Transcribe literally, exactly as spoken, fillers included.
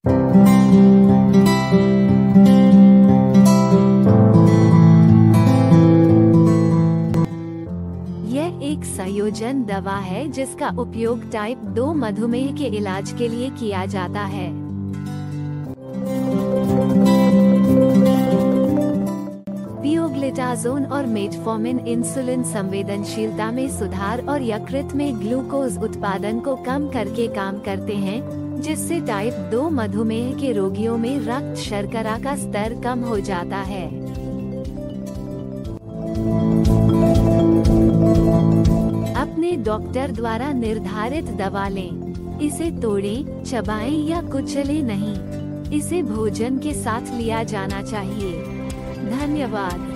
यह एक संयोजन दवा है जिसका उपयोग टाइप दो मधुमेह के इलाज के लिए किया जाता है। पियोग्लिटाज़ोन और मेटफॉर्मिन इंसुलिन संवेदनशीलता में सुधार और यकृत में ग्लूकोज उत्पादन को कम करके काम करते हैं, जिससे टाइप दो मधुमेह के रोगियों में रक्त शर्करा का स्तर कम हो जाता है। अपने डॉक्टर द्वारा निर्धारित दवा लें। इसे तोड़ें, चबाएं या कुचलें नहीं। इसे भोजन के साथ लिया जाना चाहिए। धन्यवाद।